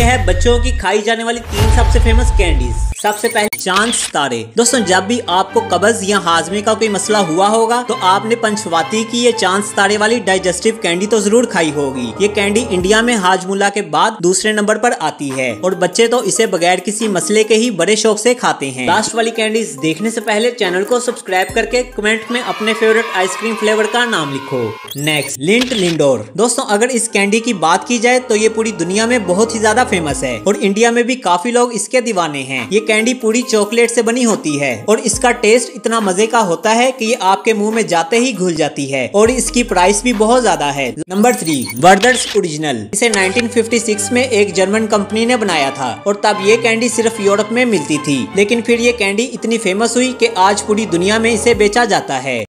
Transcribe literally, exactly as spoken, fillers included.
है बच्चों की खाई जाने वाली तीन सबसे फेमस कैंडीज। सबसे पहले चांद सितारे। दोस्तों जब भी आपको कब्ज या हाजमे का कोई मसला हुआ होगा तो आपने पंचवाती की ये चांद सितारे वाली डाइजेस्टिव कैंडी तो जरूर खाई होगी। ये कैंडी इंडिया में हाजमुला के बाद दूसरे नंबर पर आती है और बच्चे तो इसे बगैर किसी मसले के ही बड़े शौक से खाते हैं। लास्ट वाली कैंडीज देखने से पहले चैनल को सब्सक्राइब करके कमेंट में अपने फेवरेट आइसक्रीम फ्लेवर का नाम लिखो। Next Lindt Lindor. दोस्तों अगर इस कैंडी की बात की जाए तो ये पूरी दुनिया में बहुत ही ज्यादा फेमस है और इंडिया में भी काफी लोग इसके दीवाने हैं। ये कैंडी पूरी चॉकलेट से बनी होती है और इसका टेस्ट इतना मजे का होता है कि ये आपके मुंह में जाते ही घुल जाती है और इसकी प्राइस भी बहुत ज्यादा है। Number three Werther's original. इसे नाइनटीन फिफ्टी सिक्स में एक जर्मन कंपनी ने बनाया था और तब ये कैंडी सिर्फ यूरोप में मिलती थी, लेकिन फिर ये कैंडी इतनी फेमस हुई कि आज पूरी दुनिया में इसे बेचा जाता है।